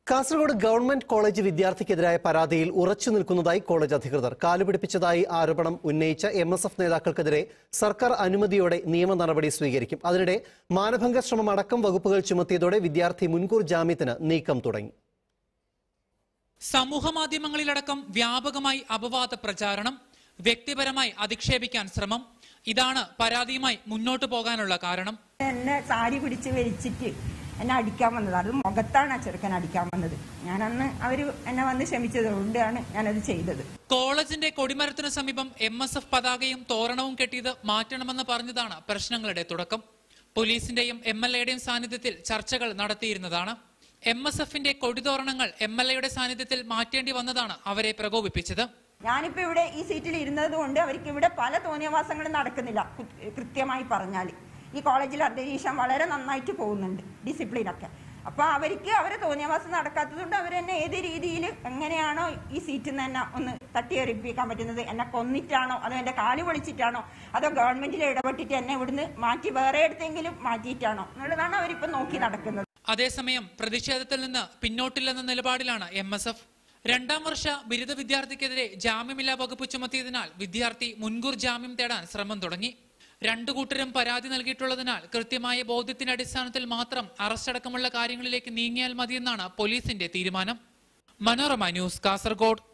Kasaragod government college വിദ്യാർത്ഥിക്കെതിരായ പരാതിയിൽ ഉറച്ചു നിൽക്കുന്നതായി കോളേജ് അധികൃതർ. കാലുപിടിപ്പിച്ചതായി ആരോപണം ഉന്നയിച്ച MSF നേതാക്കൾക്കെതിരെ സർക്കാർ അനുമതിയോടെ നിയമ നടപടി സ്വീകരിക്കും. അതിനിടെ മാനഭംഗ ശ്രമം അടക്കം വകുപ്പുകൾ ചുമത്തിയതോടെ വിദ്യാർത്ഥി മുൻകൂർ ജാമ്യത്തിന് നീക്കം തുടങ്ങി. സമൂഹമാധ്യമങ്ങളിലടക്കം വ്യാപകമായി അപവാദ പ്രചാരണം, വ്യക്തിപരമായി അധിക്ഷേപിക്കാൻ ശ്രമം, ഇതാണ് പരാതിയുമായി മുന്നോട്ട് പോകാനുള്ള കാരണം. എന്നെ സാരി പിടിച്ച് വലിച്ചിട്ട് എന്നെ അടിക്കാൻ വന്നത്, അത് മുഖത്താണ് ആ ചെറുക്കൻ അടിക്കാൻ വന്നത്. ഞാനന്ന് അവര് എന്നെ വന്ന് ക്ഷമിച്ചത് കൊണ്ടാണ് ഞാനത് ചെയ്തത്. കോളേജിന്റെ കൊടിമരത്തിനു സമീപം MSF പതാകയും തോരണവും കെട്ടിയത് മാറ്റണമെന്ന് പറഞ്ഞതാണ് പ്രശ്നങ്ങളുടെ തുടക്കം. പോലീസിന്റെയും MLAയുടെയും സാന്നിധ്യത്തിൽ ചർച്ചകൾ നടത്തിയിരുന്നതാണ്. MSFന്റെ കൊടിതോരണങ്ങൾ MLAയുടെ സാന്നിധ്യത്തിൽ മാറ്റേണ്ടി വന്നതാണ് അവരെ പ്രകോപിപ്പിച്ചത്. ഞാനിപ്പോ ഇവിടെ ഈ സീറ്റിൽ ഇരുന്നത് കൊണ്ട് അവർക്ക് ഇവിടെ പല തോന്നിയവാസങ്ങളും നടക്കുന്നില്ല. കൃത്യമായി പറഞ്ഞാൽ ഈ കോളേജിൽ അന്തരീക്ഷം വളരെ നന്നായിട്ട് പോകുന്നുണ്ട്, ഡിസിപ്ലിനൊക്കെ. അപ്പൊ അവർക്ക് അവരെ തോന്നിയവാസം നടക്കാത്തത് കൊണ്ട് അവരെന്നെ ഏത് രീതിയിൽ എങ്ങനെയാണോ ഈ സീറ്റിൽ നിന്ന് തന്നെ ഒന്ന് തട്ടിയെറിപ്പിക്കാൻ പറ്റുന്നത്, എന്നെ കൊന്നിട്ടാണോ അതോ എന്റെ കാല് പൊളിച്ചിട്ടാണോ അതോ ഗവൺമെന്റിൽ ഇടപെട്ടിട്ട് എന്നെ ഇവിടുന്ന് മാറ്റി വേറെ എടുത്തെങ്കിലും മാറ്റിയിട്ടാണോ എന്നുള്ളതാണ് അവരിപ്പോ നോക്കി നടക്കുന്നത്. അതേസമയം പ്രതിഷേധത്തിൽ നിന്ന് പിന്നോട്ടില്ലെന്ന നിലപാടിലാണ് MSF. രണ്ടാം വർഷ ബിരുദ വിദ്യാർത്ഥിക്കെതിരെ ജാമ്യമില്ലാ വകുപ്പ് ചുമത്തിയതിനാൽ വിദ്യാർത്ഥി മുൻകൂർ ജാമ്യം തേടാൻ ശ്രമം തുടങ്ങി. രണ്ടു കൂട്ടരും പരാതി നൽകിയിട്ടുള്ളതിനാൽ കൃത്യമായ ബോധ്യത്തിന്റെ അടിസ്ഥാനത്തിൽ മാത്രം അറസ്റ്റ് അടക്കമുള്ള കാര്യങ്ങളിലേക്ക് നീങ്ങിയാൽ മതിയെന്നാണ് പോലീസിന്റെ തീരുമാനം. മനോരമ ന്യൂസ്, കാസർഗോഡ്.